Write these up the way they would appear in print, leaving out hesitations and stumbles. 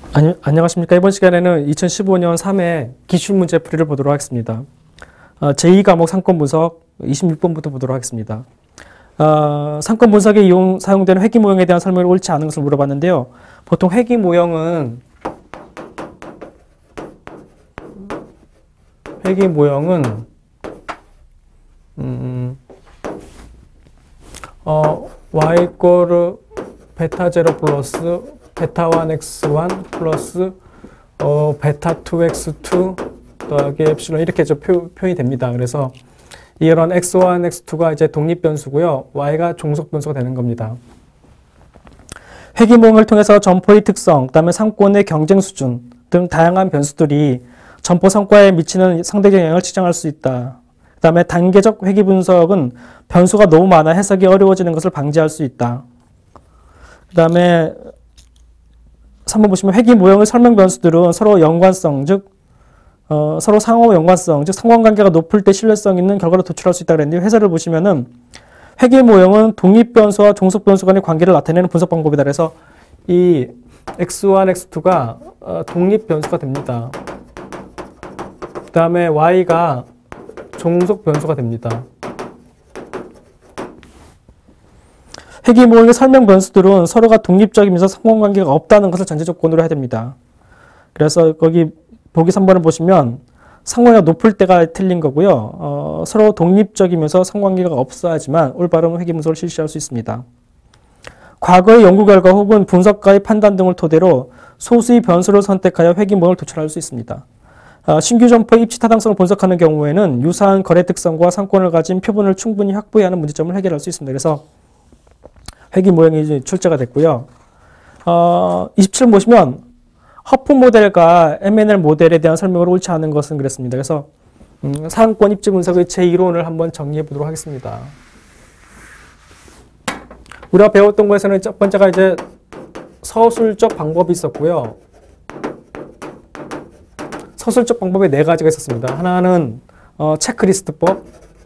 안녕하십니까. 이번 시간에는 2015년 3회 기출문제풀이를 보도록 하겠습니다. 제2과목 상권 분석 26번부터 보도록 하겠습니다. 상권 분석에 사용되는 회귀 모형에 대한 설명이 옳지 않은 것을 물어봤는데요. 보통 회귀 모형은 y 이꼬르 베타 0 플러스 베타 1 x1 플러스 베타 2 x2 더하기 엡실론 이렇게 표현이 됩니다. 그래서 이런 x1, x2가 이제 독립 변수고요. y가 종속 변수가 되는 겁니다. 회귀 모형을 통해서 점포의 특성, 그다음에 상권의 경쟁 수준 등 다양한 변수들이 점포 성과에 미치는 상대적 영향을 측정할 수 있다. 그다음에 단계적 회귀 분석은 변수가 너무 많아 해석이 어려워지는 것을 방지할 수 있다. 그다음에 3번 보시면 회귀 모형의 설명 변수들은 서로 연관성, 즉 서로 상호 연관성, 즉 상관관계가 높을 때 신뢰성 있는 결과를 도출할 수 있다고 그랬는데 해설을 보시면은 회귀 모형은 독립 변수와 종속 변수 간의 관계를 나타내는 분석 방법이다. 그래서 이 x1, x2가 독립 변수가 됩니다. 그 다음에 y가 종속 변수가 됩니다. 회귀 모형의 설명 변수들은 서로가 독립적이면서 상관관계가 없다는 것을 전제 조건으로 해야 됩니다. 그래서 거기 보기 3번을 보시면 상관관계가 높을 때가 틀린 거고요. 서로 독립적이면서 상관관계가 없어야지만 올바른 회귀 분석을 실시할 수 있습니다. 과거의 연구 결과 혹은 분석가의 판단 등을 토대로 소수의 변수를 선택하여 회귀 모형을 도출할 수 있습니다. 신규 점포의 입지 타당성을 분석하는 경우에는 유사한 거래 특성과 상권을 가진 표본을 충분히 확보해야 하는 문제점을 해결할 수 있습니다. 그래서 회귀 모형이 이제 출제가 됐고요. 27번 보시면 허프 모델과 MNL 모델에 대한 설명을 옳지 않은 것은 그랬습니다. 그래서 상권 입지 분석의 제1호를 한번 정리해 보도록 하겠습니다. 우리가 배웠던 것에서는 첫 번째가 이제 서술적 방법이 있었고요. 서술적 방법에 4가지가 있었습니다. 하나는 체크리스트법,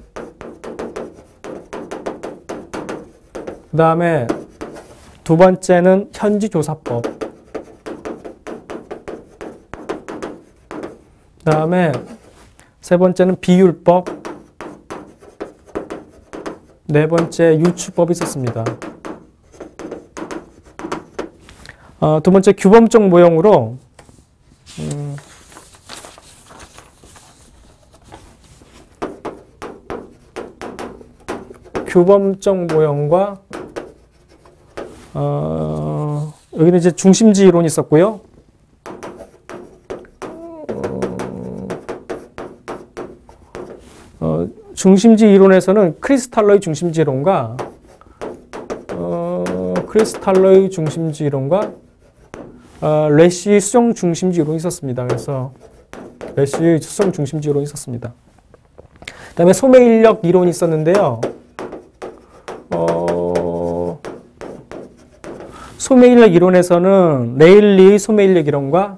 그 다음에 두 번째는 현지조사법, 그 다음에 세 번째는 비율법, 네 번째 유추법이 있었습니다. 두 번째 규범적 모형으로 규범적 모형과 여기는 이제 중심지 이론이 있었고요. 중심지 이론에서는 크리스탈로의 중심지 이론과 레시의 수정 중심지 이론이 있었습니다. 그래서 레시의 수정 중심지 이론이 있었습니다. 그 다음에 소매 인력 이론이 있었는데요. 소매 인력 이론에서는 레일리의 소매 인력 이론과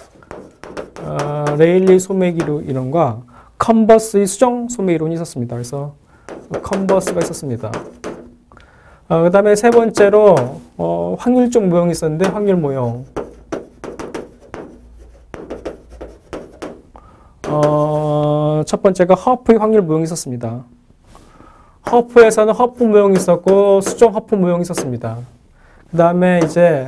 컨버스의 수정 소매 이론이 있었습니다. 그래서 컨버스가 있었습니다. 그 다음에 세 번째로 확률적 모형이 있었는데 확률 모형. 첫 번째가 허프의 확률 모형이 있었습니다. 허프에서는 허프 모형이 있었고 수정 허프 모형이 있었습니다. 그 다음에 이제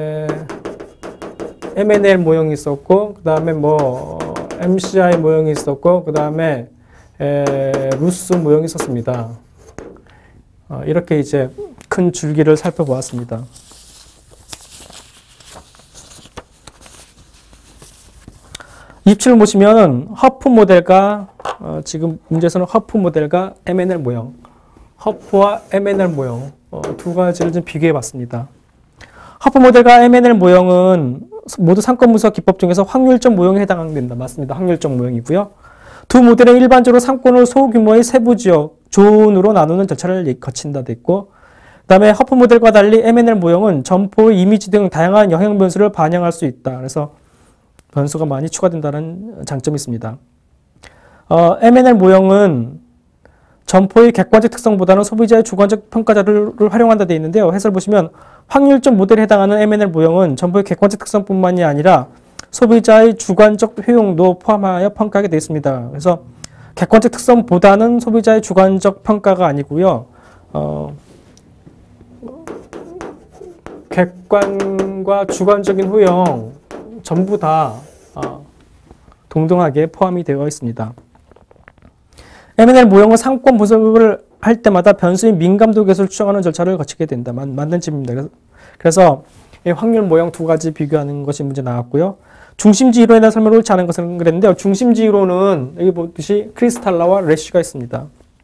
MNL 모형이 있었고 그 다음에 MCI 모형이 있었고 그 다음에 루스 모형이 있었습니다. 이렇게 이제 큰 줄기를 살펴보았습니다. 입출을 보시면 허프 모델과 지금 문제에서는 허프 모델과 MNL 모형, 허프와 MNL 모형 두 가지를 좀 비교해 봤습니다. 허프 모델과 MNL 모형은 모두 상권 분석 기법 중에서 확률적 모형에 해당된다. 맞습니다. 확률적 모형이고요. 두 모델은 일반적으로 상권을 소규모의 세부 지역, 존으로 나누는 절차를 거친다 됐고, 그 다음에 허프 모델과 달리 MNL 모형은 점포의 이미지 등 다양한 영향 변수를 반영할 수 있다. 그래서 변수가 많이 추가된다는 장점이 있습니다. MNL 모형은 점포의 객관적 특성보다는 소비자의 주관적 평가 자료를 활용한다 되어 있는데요. 해설 보시면 확률적 모델에 해당하는 M&L 모형은 점포의 객관적 특성뿐만이 아니라 소비자의 주관적 효용도 포함하여 평가하게 되어 있습니다. 그래서 객관적 특성보다는 소비자의 주관적 평가가 아니고요. 객관과 주관적인 효용 전부 다 동등하게 포함이 되어 있습니다. M&L 모형은 상권 분석을 할 때마다 변수인 민감도 계수를 추정하는 절차를 거치게 된다. 맞는 질문입니다. 그래서 확률 모형 두 가지 비교하는 것이 문제 나왔고요. 중심지 이론에 대한 설명을 옳지 않은 것은 그랬는데요. 중심지 이론은 여기 보듯이 크리스탈라와 래쉬가 있습니다.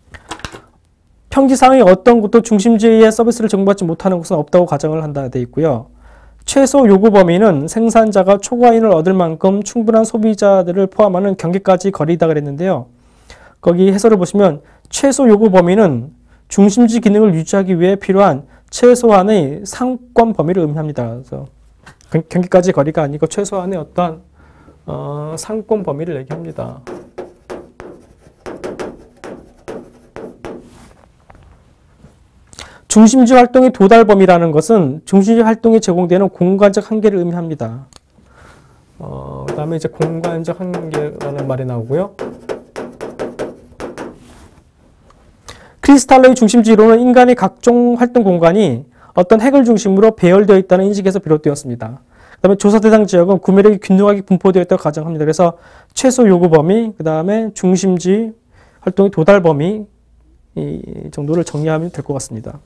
평지상의 어떤 곳도 중심지의 서비스를 제공받지 못하는 곳은 없다고 가정을 한다 되어 있고요. 최소 요구 범위는 생산자가 초과인을 얻을 만큼 충분한 소비자들을 포함하는 경계까지 거리다 그랬는데요. 거기 해설을 보시면 최소 요구 범위는 중심지 기능을 유지하기 위해 필요한 최소한의 상권 범위를 의미합니다. 그래서 경계까지 거리가 아니고 최소한의 어떤 상권 범위를 얘기합니다. 중심지 활동의 도달 범위라는 것은 중심지 활동이 제공되는 공간적 한계를 의미합니다. 그 다음에 이제 공간적 한계라는 말이 나오고요. 크리스탈로의 중심지 이론은 인간의 각종 활동 공간이 어떤 핵을 중심으로 배열되어 있다는 인식에서 비롯되었습니다. 그 다음에 조사 대상 지역은 구매력이 균등하게 분포되어 있다고 가정합니다. 그래서 최소 요구 범위, 그 다음에 중심지 활동의 도달 범위 이 정도를 정리하면 될 것 같습니다.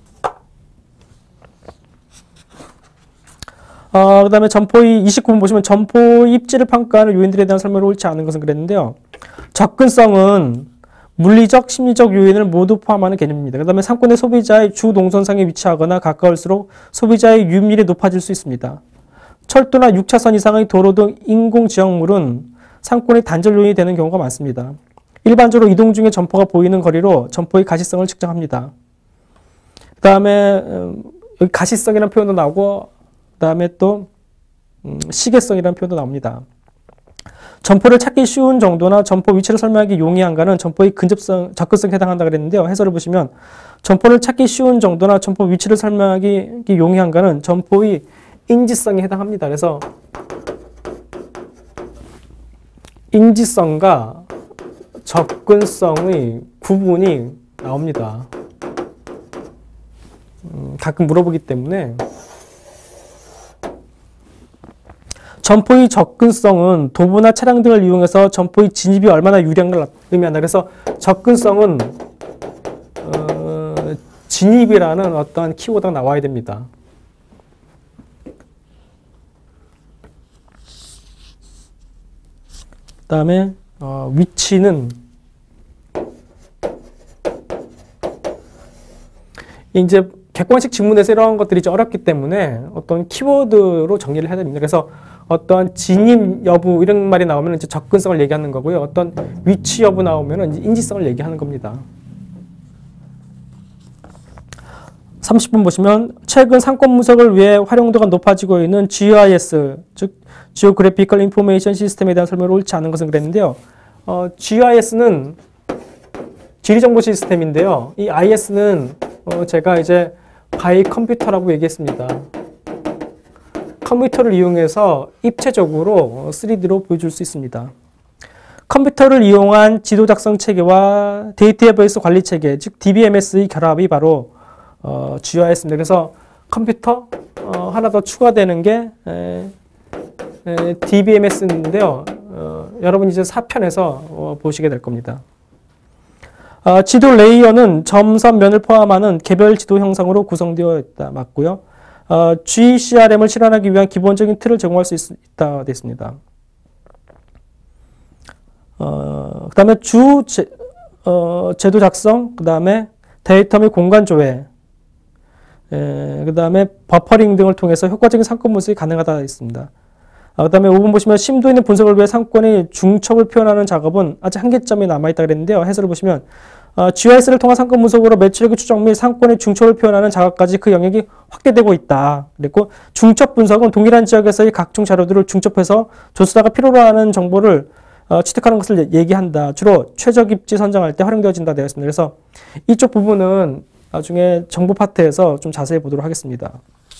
그 다음에 점포의 29번 보시면 점포의 입지를 평가하는 요인들에 대한 설명을 옳지 않은 것은 그랬는데요. 접근성은 물리적, 심리적 요인을 모두 포함하는 개념입니다. 그 다음에 상권의 소비자의 주 동선상에 위치하거나 가까울수록 소비자의 유입률이 높아질 수 있습니다. 철도나 6차선 이상의 도로 등 인공지형물은 상권의 단절 요인이 되는 경우가 많습니다. 일반적으로 이동 중에 점포가 보이는 거리로 점포의 가시성을 측정합니다. 그 다음에 여기 가시성이라는 표현도 나오고 그 다음에 또 시계성이라는 표현도 나옵니다. 점포를 찾기 쉬운 정도나 점포 위치를 설명하기 용이한가는 점포의 접근성에 해당한다 그랬는데요. 해설을 보시면 점포를 찾기 쉬운 정도나 점포 위치를 설명하기 용이한가는 점포의 인지성에 해당합니다. 그래서 인지성과 접근성의 구분이 나옵니다. 가끔 물어보기 때문에 점포의 접근성은 도보나 차량 등을 이용해서 점포의 진입이 얼마나 유리한 걸 의미한다. 그래서 접근성은 진입이라는 어떤 키워드가 나와야 됩니다. 그 다음에 위치는 이제 객관식 지문에서 이러한 것들이 좀 어렵기 때문에 어떤 키워드로 정리를 해야 됩니다. 그래서 어떤 진입 여부 이런 말이 나오면 이제 접근성을 얘기하는 거고요. 어떤 위치 여부 나오면 이제 인지성을 얘기하는 겁니다. 30분 보시면 최근 상권 분석을 위해 활용도가 높아지고 있는 GIS, 즉 Geographical Information System에 대한 설명을 옳지 않은 것은 그랬는데요. GIS는 지리정보 시스템인데요. 이 IS는 제가 이제 바이 컴퓨터라고 얘기했습니다. 컴퓨터를 이용해서 입체적으로 3D로 보여줄 수 있습니다. 컴퓨터를 이용한 지도 작성 체계와 데이터베이스 관리 체계, 즉 DBMS의 결합이 바로 GIS입니다. 그래서 컴퓨터 하나 더 추가되는 게 DBMS인데요. 여러분 이제 4편에서 보시게 될 겁니다. 지도 레이어는 점선 면을 포함하는 개별 지도 형상으로 구성되어 있다. 맞고요. GCRM을 실현하기 위한 기본적인 틀을 제공할 수 있다 됐습니다. 그 다음에 제도 작성, 그 다음에 데이터 및 공간 조회, 그 다음에 버퍼링 등을 통해서 효과적인 상권 분석이 가능하다 했습니다. 그 다음에 5번 보시면 심도 있는 분석을 위해 상권의 중첩을 표현하는 작업은 아직 한계점이 남아있다 그랬는데요. 해설을 보시면 GIS를 통한 상권 분석으로 매출액의 추정 및 상권의 중첩을 표현하는 작업까지 그 영역이 확대되고 있다. 그랬고 중첩 분석은 동일한 지역에서의 각종 자료들을 중첩해서 조사자가 필요로 하는 정보를 취득하는 것을 얘기한다. 주로 최적 입지 선정할 때 활용되어진다 되어 있습니다. 그래서 이쪽 부분은 나중에 정보 파트에서 좀 자세히 보도록 하겠습니다.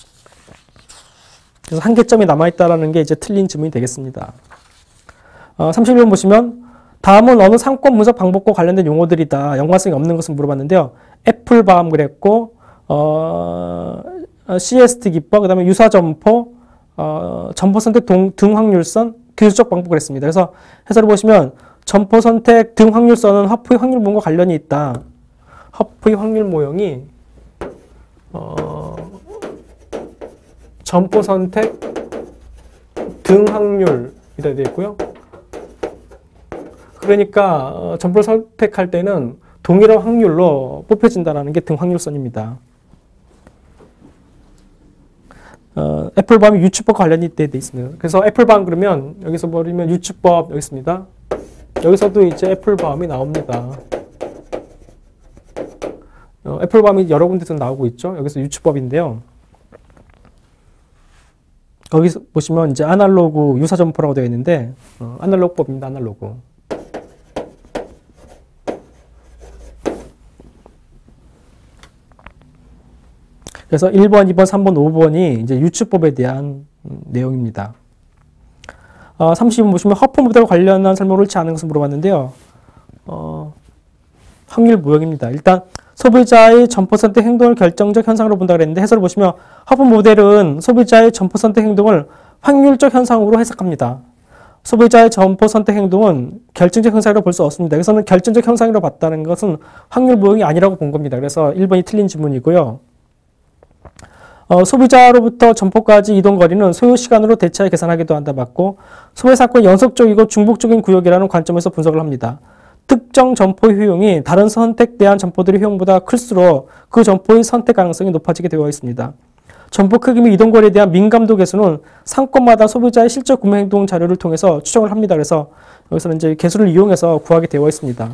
그래서 한계점이 남아있다라는 게 이제 틀린 질문이 되겠습니다. 31번 보시면 다음은 어느 상권 분석 방법과 관련된 용어들이다. 연관성이 없는 것을 물어봤는데요. 애플밤 그랬고 CST 기법, 그 다음에 유사점포, 점포 선택 등 확률선, 기술적 방법 그랬습니다. 그래서 해설을 보시면 점포 선택 등 확률선은 하프의 확률 모형과 관련이 있다. 하프의 확률 모형이 점포 선택 등 확률이라 되어 있고요. 그러니까 점포를 선택할 때는 동일한 확률로 뽑혀진다는 게 등 확률선입니다. 애플밤이 유추법과 관련이 되어 있습니다. 그래서 애플밤 그러면 여기서 버리면 유추법 여기 있습니다. 여기서도 이제 애플밤이 나옵니다. 애플밤이 여러 군데서 나오고 있죠. 여기서 유추법인데요. 거기서 보시면 이제 아날로그 유사점포라고 되어 있는데 아날로그법입니다. 아날로그. 그래서 1번, 2번, 3번, 5번이 이제 유추법에 대한 내용입니다. 30번 보시면 허프 모델과 관련한 설명을 옳지 않은 것을 물어봤는데요. 확률 모형입니다. 일단 소비자의 점포 선택 행동을 결정적 현상으로 본다고 그랬는데 해설을 보시면 허프 모델은 소비자의 점포 선택 행동을 확률적 현상으로 해석합니다. 소비자의 점포 선택 행동은 결정적 현상으로 볼 수 없습니다. 여기서는 결정적 현상으로 봤다는 것은 확률 모형이 아니라고 본 겁니다. 그래서 1번이 틀린 질문이고요. 소비자로부터 점포까지 이동 거리는 소요 시간으로 대차에 계산하기도 한다 맞고 소비 사건이 연속적이고 중복적인 구역이라는 관점에서 분석을 합니다. 특정 점포의 효용이 다른 선택대한 점포들의 효용보다 클수록 그 점포의 선택 가능성이 높아지게 되어 있습니다. 점포 크기 및 이동 거리에 대한 민감도 계수는 상권마다 소비자의 실적 구매 행동 자료를 통해서 추정을 합니다. 그래서 여기서는 이제 계수를 이용해서 구하게 되어 있습니다.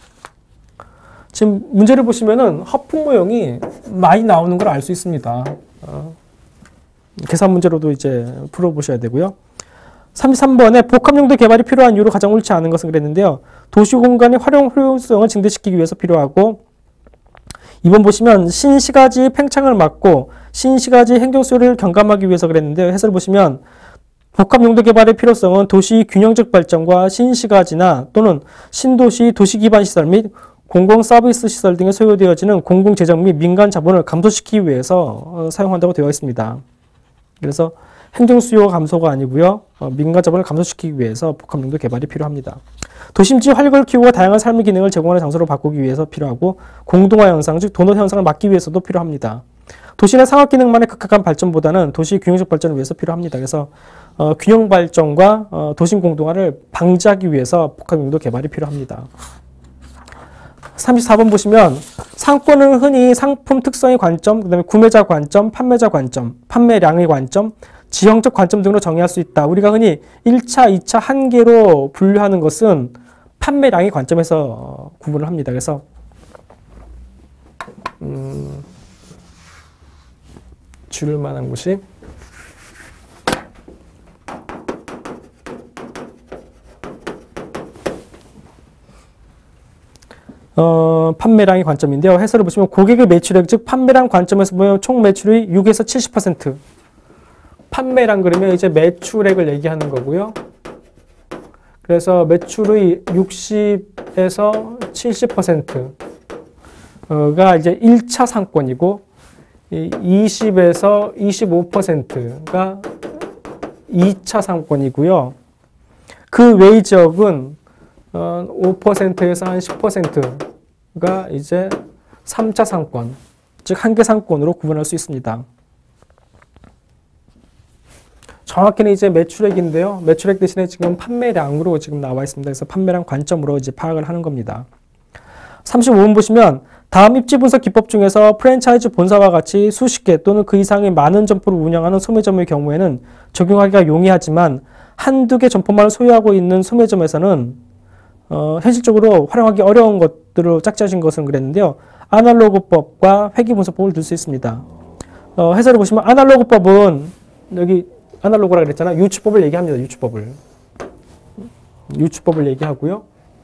지금 문제를 보시면은 허프 모형이 많이 나오는 걸 알 수 있습니다. 계산 문제로도 이제 풀어보셔야 되고요. 33번에 복합용도 개발이 필요한 이유로 가장 옳지 않은 것은 그랬는데요. 도시 공간의 활용 효율성을 증대시키기 위해서 필요하고 2번 보시면 신시가지의 팽창을 막고 신시가지의 행정 수요를 경감하기 위해서 그랬는데요. 해설을 보시면 복합용도 개발의 필요성은 도시 균형적 발전과 신시가지나 또는 신도시 도시 기반 시설 및 공공 서비스 시설 등에 소요되어지는 공공재정 및 민간 자본을 감소시키기 위해서 사용한다고 되어 있습니다. 그래서 행정 수요 감소가 아니고요. 민간 자본을 감소시키기 위해서 복합용도 개발이 필요합니다. 도심지 활력을 키우고 다양한 삶의 기능을 제공하는 장소로 바꾸기 위해서 필요하고 공동화 현상, 즉 도넛 현상을 막기 위해서도 필요합니다. 도시 내 상업 기능만의 극악한 발전보다는 도시 균형적 발전을 위해서 필요합니다. 그래서 균형 발전과 도심 공동화를 방지하기 위해서 복합용도 개발이 필요합니다. 34번 보시면 상권은 흔히 상품 특성의 관점, 그 다음에 구매자 관점, 판매자 관점, 판매량의 관점, 지형적 관점 등으로 정의할 수 있다. 우리가 흔히 1차, 2차 한계로 분류하는 것은 판매량의 관점에서 구분을 합니다. 그래서 줄일 만한 곳이 판매량의 관점인데요. 해설을 보시면 고객의 매출액, 즉 판매량 관점에서 보면 총 매출의 6에서 70%. 판매량 그러면 이제 매출액을 얘기하는 거고요. 그래서 매출의 60에서 70%가 이제 1차 상권이고 20에서 25%가 2차 상권이고요. 그 외의 지역은 5%에서 한 10%가 이제 3차 상권, 즉 한계 상권으로 구분할 수 있습니다. 정확히는 이제 매출액인데요. 매출액 대신에 지금 판매량으로 지금 나와 있습니다. 그래서 판매량 관점으로 이제 파악을 하는 겁니다. 35번 보시면 다음 입지 분석 기법 중에서 프랜차이즈 본사와 같이 수십 개 또는 그 이상의 많은 점포를 운영하는 소매점의 경우에는 적용하기가 용이하지만 한두 개 점포만을 소유하고 있는 소매점에서는 현실적으로 활용하기 어려운 것들로 짝지어진 것은 그랬는데요. 아날로그법과 회귀분석법을 들 수 있습니다. 해설을 보시면 아날로그법은 여기 아날로그라 그랬잖아. 유추법을 얘기합니다. 유추법을. 유추법을 얘기하고요.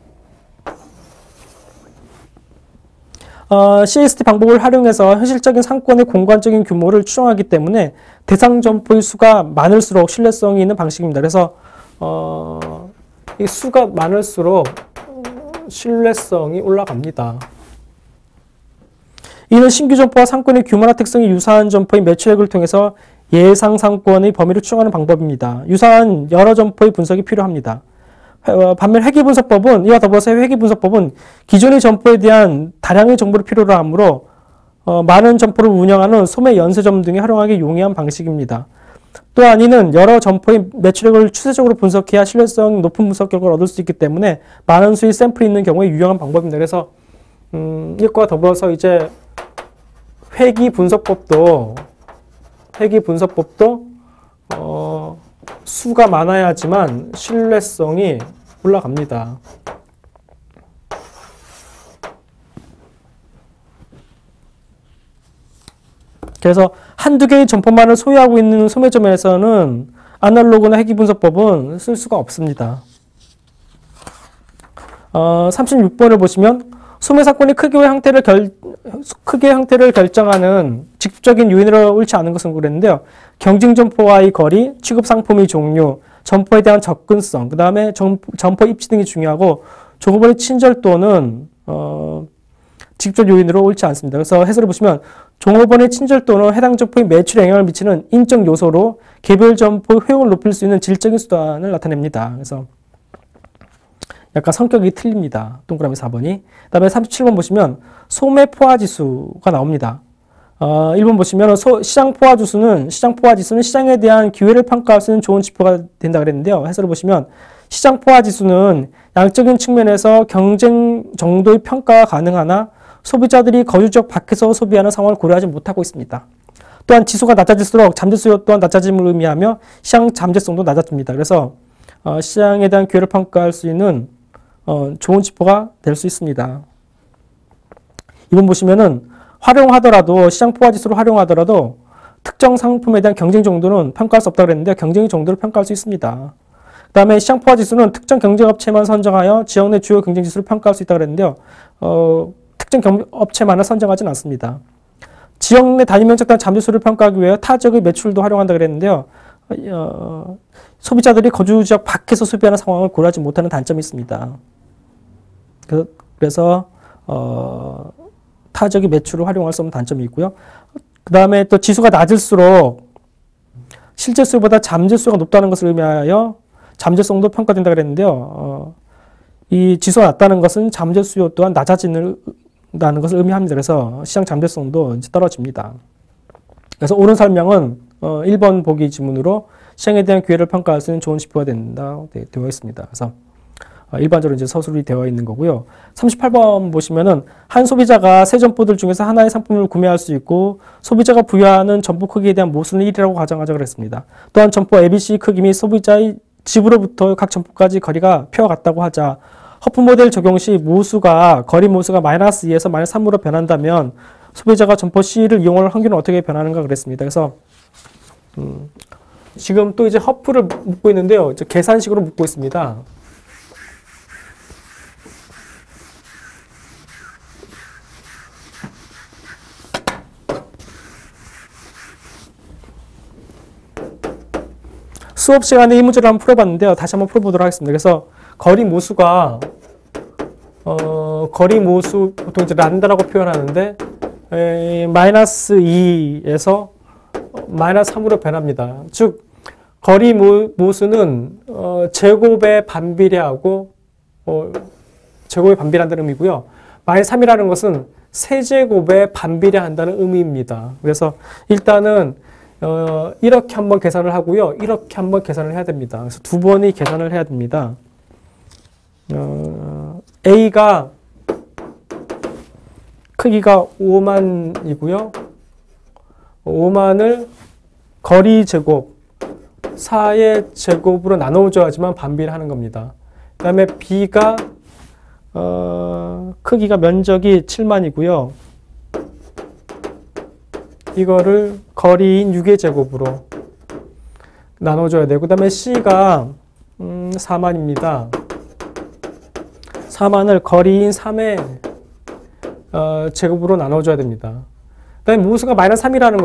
CST 방법을 활용해서 현실적인 상권의 공간적인 규모를 추정하기 때문에 대상 점포의 수가 많을수록 신뢰성이 있는 방식입니다. 그래서 이 수가 많을수록 신뢰성이 올라갑니다. 이는 신규 점포와 상권의 규모나 특성이 유사한 점포의 매출액을 통해서 예상 상권의 범위를 추정하는 방법입니다. 유사한 여러 점포의 분석이 필요합니다. 반면 회계분석법은 이와 더불어서 회계분석법은 기존의 점포에 대한 다량의 정보를 필요로 하므로 많은 점포를 운영하는 소매 연쇄점 등에 활용하기 용이한 방식입니다. 또한 이는 여러 점포의 매출액을 추세적으로 분석해야 신뢰성 높은 분석 결과를 얻을 수 있기 때문에 많은 수의 샘플이 있는 경우에 유용한 방법입니다. 그래서 이것과 더불어서 이제 회계분석법도 수가 많아야지만 신뢰성이 올라갑니다. 그래서 한두 개의 점포만을 소유하고 있는 소매점에서는 아날로그나 회계분석법은 쓸 수가 없습니다. 36번을 보시면 소매사건이 크기의 형태를 결정하는 직접적인 요인으로 옳지 않은 것은 그랬는데요. 경쟁점포와의 거리, 취급상품의 종류, 점포에 대한 접근성, 그 다음에 점포 입지 등이 중요하고 종업원의 친절도는 직접 요인으로 옳지 않습니다. 그래서 해설을 보시면 종업원의 친절도는 해당 점포의 매출에 영향을 미치는 인적 요소로 개별 점포의 효용을 높일 수 있는 질적인 수단을 나타냅니다. 그래서 약간 성격이 틀립니다. 동그라미 4번이. 그 다음에 37번 보시면 소매 포화지수가 나옵니다. 1번 보시면 시장 포화지수는 시장에 대한 기회를 평가할 수 있는 좋은 지표가 된다 그랬는데요. 해설을 보시면 시장 포화지수는 양적인 측면에서 경쟁 정도의 평가가 가능하나 소비자들이 거주 지역 밖에서 소비하는 상황을 고려하지 못하고 있습니다. 또한 지수가 낮아질수록 잠재 수요 또한 낮아짐을 의미하며 시장 잠재성도 낮아집니다. 그래서 시장에 대한 기회를 평가할 수 있는 좋은 지표가 될 수 있습니다. 이번 보시면은 시장 포화지수를 활용하더라도 특정 상품에 대한 경쟁 정도는 평가할 수 없다고 그랬는데 경쟁의 정도를 평가할 수 있습니다. 그 다음에 시장 포화지수는 특정 경쟁업체만 선정하여 지역 내 주요 경쟁지수를 평가할 수 있다고 그랬는데요. 특정 업체만을 선정하지는 않습니다. 지역 내 단위 면적 단 잠재수를 평가하기 위해 타 지역의 매출도 활용한다고 그랬는데요. 소비자들이 거주 지역 밖에서 소비하는 상황을 고려하지 못하는 단점이 있습니다. 그래서 타 지역의 매출을 활용할 수 없는 단점이 있고요. 그 다음에 또 지수가 낮을수록 실제 수요보다 잠재 수요가 높다는 것을 의미하여 잠재성도 평가된다고 그랬는데요. 이 지수가 낮다는 것은 잠재 수요 또한 낮아진다는 것을 의미합니다. 그래서 시장 잠재성도 이제 떨어집니다. 그래서 옳은 설명은 1번 보기 지문으로 시장에 대한 기회를 평가할 수 있는 좋은 지표가 된다 되어 있습니다. 그래서 일반적으로 이제 서술이 되어 있는 거고요. 38번 보시면은 한 소비자가 세 점포들 중에서 하나의 상품을 구매할 수 있고 소비자가 부여하는 점포 크기에 대한 모수는 1이라고 가정하자 그랬습니다. 또한 점포 ABC 크기 및 소비자의 집으로부터 각 점포까지 거리가 표와 같다고 하자. 허프 모델 적용 시 거리 모수가 마이너스 2에서 마이너스 3으로 변한다면 소비자가 점포 C를 이용할 확률은 어떻게 변하는가 그랬습니다. 그래서 지금 또 이제 허프를 묻고 있는데요. 이제 계산식으로 묻고 있습니다. 수업 시간에 이 문제를 한번 풀어봤는데요. 다시 한번 풀어보도록 하겠습니다. 그래서 거리 모수가 보통 이제 란다라고 표현하는데 마이너스 2에서 마이너스 3으로 변합니다. 즉 거리 모수는 제곱에 반비례하고 제곱에 반비례한다는 의미고요. 마이너스 3이라는 것은 세제곱에 반비례한다는 의미입니다. 그래서 일단은 이렇게 한번 계산을 하고요. 이렇게 한번 계산을 해야 됩니다. 그래서 두 번의 계산을 해야 됩니다. A가 크기가 5만이고요. 5만을 거리 제곱 4의 제곱으로 나눠줘야지만 반비례하는 겁니다. 그 다음에 B가 크기가 면적이 7만이고요. 이거를 거리인 6의 제곱으로 나눠줘야 되고 그 다음에 C가 4만입니다. 4만을 거리인 3의 제곱으로 나눠줘야 됩니다. 그다음에 무수가 마이너스 3이라는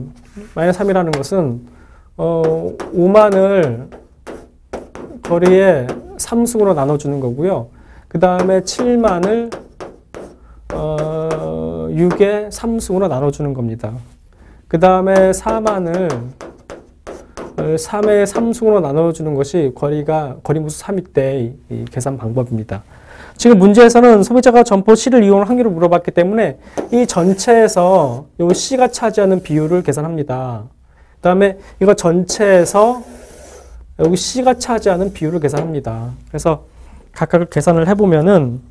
것은 5만을 거리의 3승으로 나눠주는 거고요. 그 다음에 7만을 6의 3승으로 나눠주는 겁니다. 그 다음에 4만을 3의 3승으로 나눠주는 것이 거리무수 3일 때 이 계산 방법입니다. 지금 문제에서는 소비자가 점포 C를 이용할 확률을 물어봤기 때문에 이 전체에서 이 C가 차지하는 비율을 계산합니다. 그 다음에 이거 전체에서 여기 C가 차지하는 비율을 계산합니다. 그래서 각각을 계산을 해보면은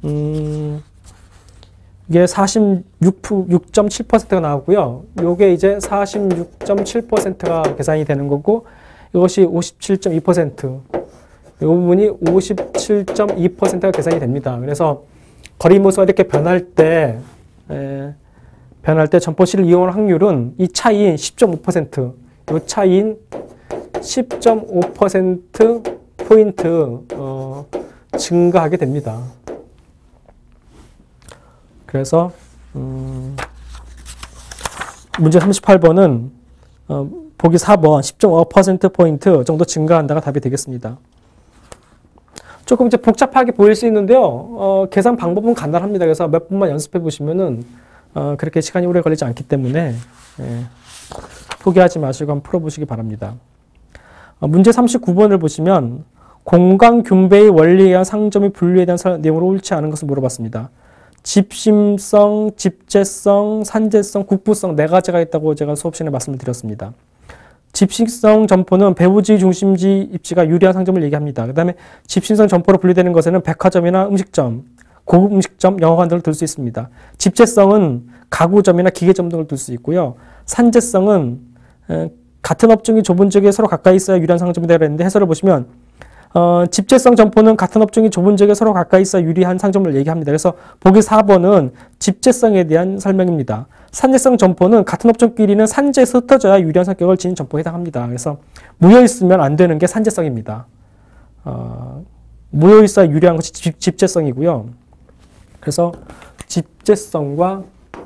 이게 46.7%가 나오고요. 요게 이제 46.7%가 계산이 되는 거고 이것이 57.2%. 이 부분이 57.2%가 계산이 됩니다. 그래서 거리무수가 이렇게 변할 때 점포 C를 이용할 확률은 이 차이인 10.5%, 이 차이인 10.5% 포인트 증가하게 됩니다. 그래서 문제 38번은 보기 4번 10.5% 포인트 정도 증가한다가 답이 되겠습니다. 조금 이제 복잡하게 보일 수 있는데요. 계산 방법은 간단합니다. 그래서 몇 번만 연습해 보시면은 그렇게 시간이 오래 걸리지 않기 때문에 포기하지 마시고 한번 풀어보시기 바랍니다. 문제 39번을 보시면 공간균배의 원리에 의한 상점의 분류에 대한 내용으로 옳지 않은 것을 물어봤습니다. 집심성, 집재성, 산재성, 국부성 네 가지가 있다고 제가 수업 시간에 말씀을 드렸습니다. 집신성 점포는 배후지, 중심지, 입지가 유리한 상점을 얘기합니다. 그 다음에 집신성 점포로 분류되는 것에는 백화점이나 음식점, 고급 음식점, 영화관 등을 들 수 있습니다. 집재성은 가구점이나 기계점 등을 둘 수 있고요. 산재성은 같은 업종이 좁은 지역에 서로 가까이 있어야 유리한 상점이다 그랬는데 해설을 보시면 집재성 점포는 같은 업종이 좁은 지역에 서로 가까이 있어야 유리한 상점을 얘기합니다. 그래서 보기 4번은 집재성에 대한 설명입니다. 산재성 점포는 같은 업종끼리는 산재에서 흩어져야 유리한 성격을 지닌 점포에 해당합니다. 그래서 모여있으면 안 되는 게 산재성입니다. 모여있어야 유리한 것이 집재성이고요. 그래서 집재성과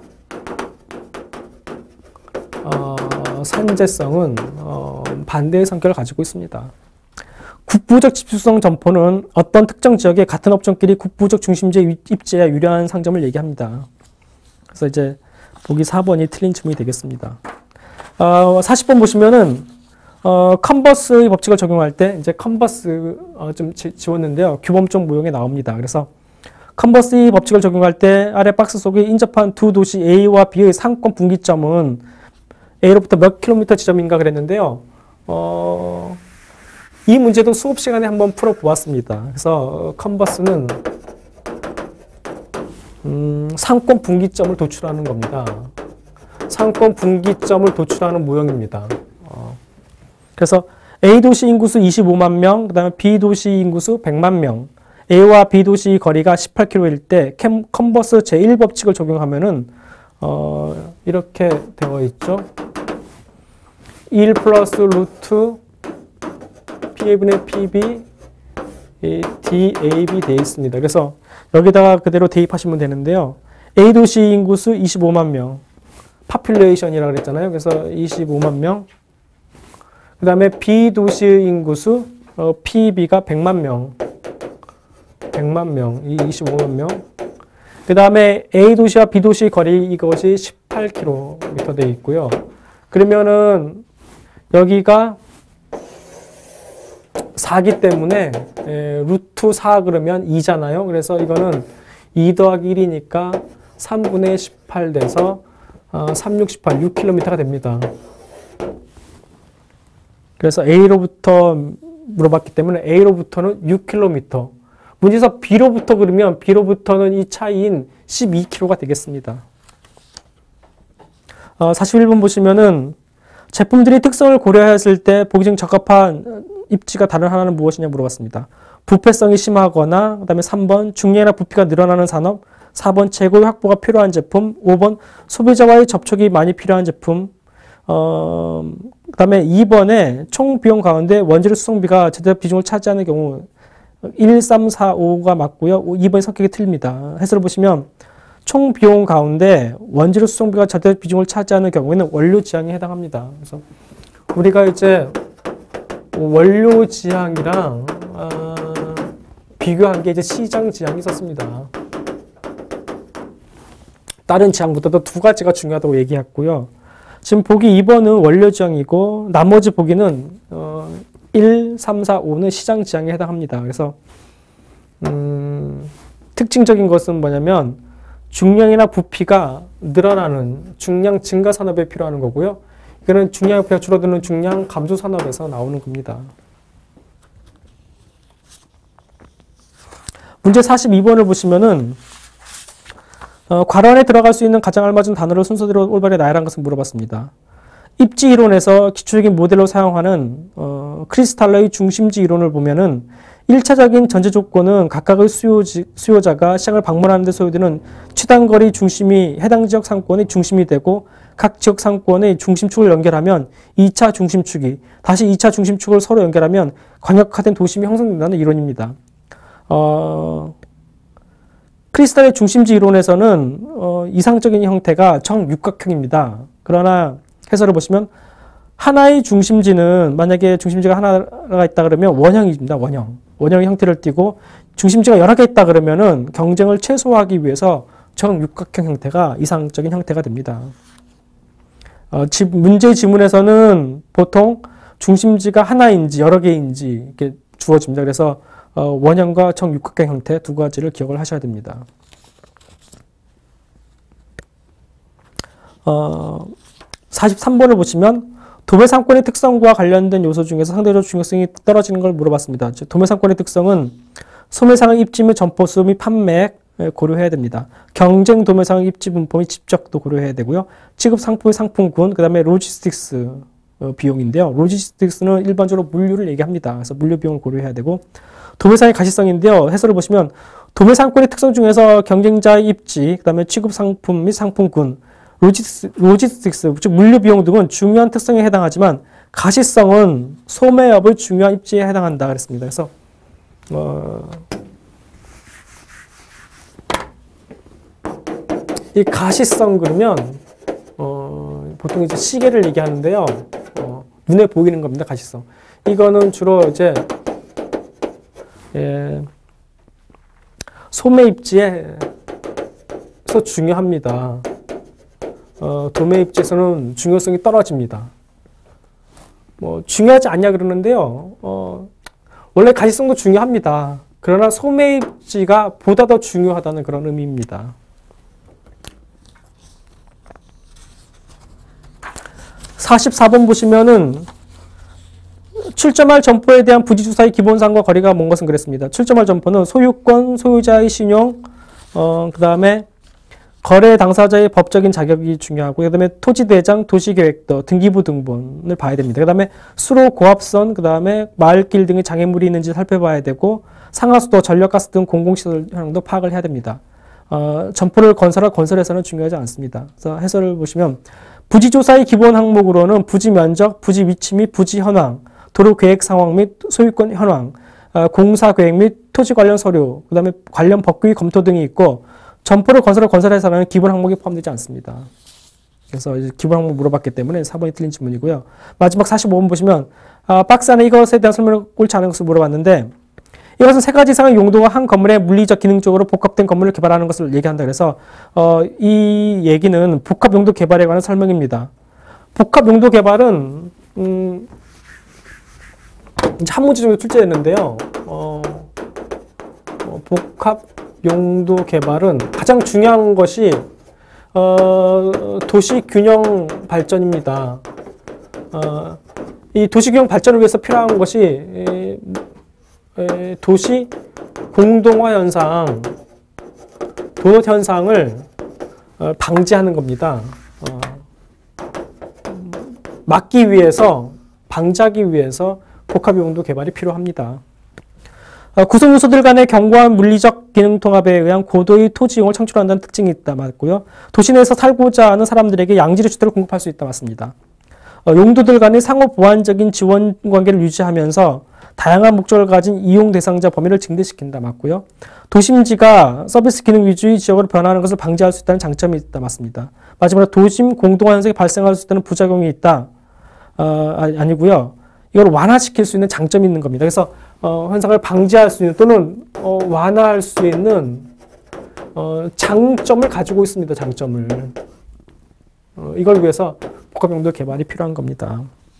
산재성은 반대의 성격을 가지고 있습니다. 국부적 집수성 점포는 어떤 특정 지역의 같은 업종끼리 국부적 중심지에 입지해야 유리한 상점을 얘기합니다. 그래서 이제 보기 4번이 틀린 질문이 되겠습니다. 40번 보시면은 컨버스의 법칙을 적용할 때 이제 컨버스 좀 지웠는데요. 규범적 모형에 나옵니다. 그래서 컨버스의 법칙을 적용할 때 아래 박스 속에 인접한 두 도시 A와 B의 상권 분기점은 A로부터 몇 킬로미터 지점인가 그랬는데요. 이 문제도 수업 시간에 한번 풀어보았습니다. 그래서 컨버스는 상권 분기점을 도출하는 겁니다. 상권 분기점을 도출하는 모형입니다. 그래서 A 도시 인구수 25만 명, 그 다음에 B 도시 인구수 100만 명, A와 B 도시 거리가 18km일 때 컨버스 제1법칙을 적용하면은 이렇게 되어 있죠. 1 플러스 루트 P분의 PB DAB 되어 있습니다. 그래서 여기다가 그대로 대입하시면 되는데요. A 도시 인구수 25만 명, 파퓰레이션이라고 그랬잖아요. 그래서 25만 명. 그 다음에 B 도시 인구수 PB가 100만 명, 100만 명, 25만 명. 그 다음에 A 도시와 B 도시 거리 이것이 18km 되어 있고요. 그러면은 여기가 4기 때문에 루트 4 그러면 2잖아요. 그래서 이거는 2 더하기 1이니까 3분의 18 돼서 3, 6, 18, 6km가 됩니다. 그래서 A로부터 물어봤기 때문에 A로부터는 6km. 문제에서 B로부터 그러면 B로부터는 이 차이인 12km가 되겠습니다. 41번 보시면은 제품들이 특성을 고려했을 때 보기 중 적합한 입지가 다른 하나는 무엇이냐 물어봤습니다. 부패성이 심하거나, 그 다음에 3번 중량이나 부피가 늘어나는 산업, 4번 재고의 확보가 필요한 제품, 5번 소비자와의 접촉이 많이 필요한 제품, 그 다음에 2번에 총 비용 가운데 원재료 수송비가 제대로 비중을 차지하는 경우 1, 3, 4, 5가 맞고요. 2번이 성격이 틀립니다. 해설을 보시면 총 비용 가운데 원재료 수송비가 절대 비중을 차지하는 경우에는 원료 지향에 해당합니다. 그래서 우리가 이제 원료 지향이랑 비교한 게 이제 시장 지향이 있었습니다. 다른 지향보다도 두 가지가 중요하다고 얘기했고요. 지금 보기 2번은 원료 지향이고 나머지 보기는 1, 3, 4, 5는 시장 지향에 해당합니다. 그래서 특징적인 것은 뭐냐면 중량이나 부피가 늘어나는 중량 증가 산업에 필요한 거고요. 이거는 중량 부피가 줄어드는 중량 감소 산업에서 나오는 겁니다. 문제 42번을 보시면은 괄호 안에 들어갈 수 있는 가장 알맞은 단어를 순서대로 올바르게 나열한 것을 물어봤습니다. 입지 이론에서 기초적인 모델로 사용하는 크리스탈러의 중심지 이론을 보면은 1차적인 전제 조건은 각각의 수요자가 시장을 방문하는 데 소요되는 최단거리 중심이 해당 지역 상권의 중심이 되고 각 지역 상권의 중심축을 연결하면 2차 중심축이 다시 2차 중심축을 서로 연결하면 광역화된 도심이 형성된다는 이론입니다. 크리스탈의 중심지 이론에서는 이상적인 형태가 정육각형입니다. 그러나 해설을 보시면 하나의 중심지는 만약에 중심지가 하나가 있다 그러면 원형입니다. 원형의 형태를 띠고 중심지가 여러 개 있다 그러면은 경쟁을 최소화하기 위해서 정육각형 형태가 이상적인 형태가 됩니다. 문제 지문에서는 보통 중심지가 하나인지 여러 개인지 이렇게 주어집니다. 그래서 원형과 정육각형 형태 두 가지를 기억을 하셔야 됩니다. 43번을 보시면 도매상권의 특성과 관련된 요소 중에서 상대적 중요성이 떨어지는 걸 물어봤습니다. 도매상권의 특성은 소매상의 입지 및 점포수 및 판매액 고려해야 됩니다. 경쟁 도매상의 입지 분포 및 집적도 고려해야 되고요. 취급 상품의 상품군, 그 다음에 로지스틱스 비용인데요. 로지스틱스는 일반적으로 물류를 얘기합니다. 그래서 물류 비용을 고려해야 되고 도매상의 가시성인데요. 해설을 보시면 도매상권의 특성 중에서 경쟁자의 입지, 그 다음에 취급 상품 및 상품군, 로지스틱스, 즉 물류 비용 등은 중요한 특성에 해당하지만 가시성은 소매업의 중요한 입지에 해당한다 그랬습니다. 그래서 이 가시성 그러면 보통 이제 시계를 얘기하는데요. 눈에 보이는 겁니다. 가시성. 이거는 주로 이제 소매 입지에서 중요합니다. 도매 입지에서는 중요성이 떨어집니다. 중요하지 않냐 그러는데요. 원래 가시성도 중요합니다. 그러나 소매 입지가 보다 더 중요하다는 그런 의미입니다. 44번 보시면은 출점할 점포에 대한 부지주사의 기본사항과 거리가 먼 것은 그랬습니다. 출점할 점포는 소유권, 소유자의 신용, 그 다음에 거래 당사자의 법적인 자격이 중요하고, 그 다음에 토지대장, 도시계획도, 등기부 등본을 봐야 됩니다. 그 다음에 수로, 고압선, 그 다음에 마을길 등의 장애물이 있는지 살펴봐야 되고, 상하수도, 전력가스 등 공공시설 현황도 파악을 해야 됩니다. 점포를 건설할 건설에서는 중요하지 않습니다. 그래서 해설을 보시면 부지조사의 기본 항목으로는 부지 면적, 부지 위치 및 부지 현황, 도로 계획 상황 및 소유권 현황, 공사 계획 및 토지 관련 서류, 그 다음에 관련 법규 검토 등이 있고, 점포를 건설해서는 기본 항목이 포함되지 않습니다. 그래서 이제 기본 항목 물어봤기 때문에 4번이 틀린 질문이고요. 마지막 45번 보시면 박스 안에 이것에 대한 설명을 옳지 않은 것을 물어봤는데, 이것은 세 가지 이상의 용도가 한 건물에 물리적 기능적으로 복합된 건물을 개발하는 것을 얘기한다. 그래서 이 얘기는 복합 용도 개발에 관한 설명입니다. 복합 용도 개발은 이제 한 문제 정도 출제했는데요. 복합 용도 개발은 가장 중요한 것이 도시 균형 발전입니다. 이 도시 균형 발전을 위해서 필요한 것이 도시 공동화 현상, 도넛 현상을 방지하는 겁니다. 막기 위해서, 방지하기 위해서 복합 용도 개발이 필요합니다. 구성 요소들 간의 견고한 물리적 기능 통합에 의한 고도의 토지 이용을 창출한다는 특징이 있다 맞고요. 도시 내에서 살고자 하는 사람들에게 양질의 주택을 공급할 수 있다 맞습니다. 용도들 간의 상호 보완적인 지원 관계를 유지하면서 다양한 목적을 가진 이용 대상자 범위를 증대시킨다. 맞고요. 도심지가 서비스 기능 위주의 지역으로 변화하는 것을 방지할 수 있다는 장점이 있다. 맞습니다. 마지막으로 도심 공동화 현상이 발생할 수 있다는 부작용이 있다. 아니고요. 이걸 완화시킬 수 있는 장점이 있는 겁니다. 그래서 현상을 방지할 수 있는 또는 완화할 수 있는 장점을 가지고 있습니다. 장점을. 이걸 위해서 복합용도 개발이 필요한 겁니다.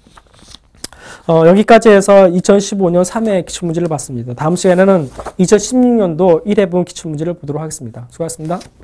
여기까지 해서 2015년 3회 기출문제를 봤습니다. 다음 시간에는 2016년도 1회 분 기출문제를 보도록 하겠습니다. 수고하셨습니다.